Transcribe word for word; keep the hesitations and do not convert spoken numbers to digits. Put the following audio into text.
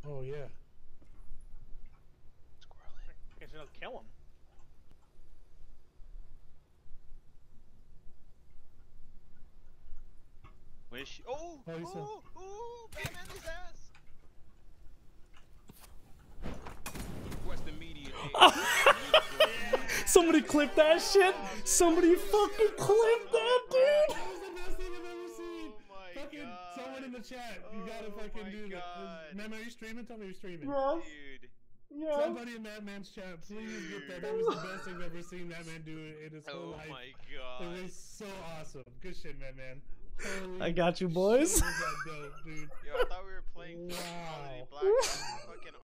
Oh yeah. Squirrely. I guess it'll kill him. Wish. Oh! Oh, you said- Oh! Oh! Batman his ass! Request immediate aid. Somebody clip that shit. Somebody fucking clip that, dude. That was the best thing I've ever seen. Oh my fucking god. someone in the chat. You gotta Oh fucking my do god. that. Man, are you streaming? Tell me you're streaming. Yes. Dude. Yes. Somebody in Madman's chat, please get that. That was the best thing I've ever seen Madman do in his whole Oh life. my It god. was so awesome. Good shit, Madman. Holy I got you, shit, boys. was that dope, dude. Yo, I thought we were playing Wow. Black. Fucking